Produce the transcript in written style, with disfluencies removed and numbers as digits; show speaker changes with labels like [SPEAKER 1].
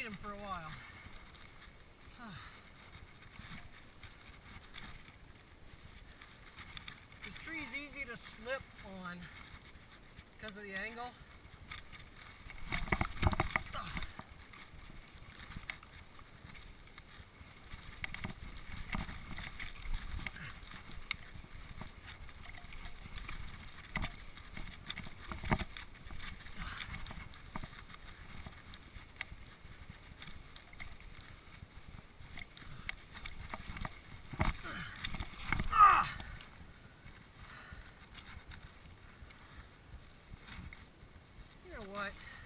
[SPEAKER 1] need them for a while. This tree's easy to slip on because of the angle. You know what?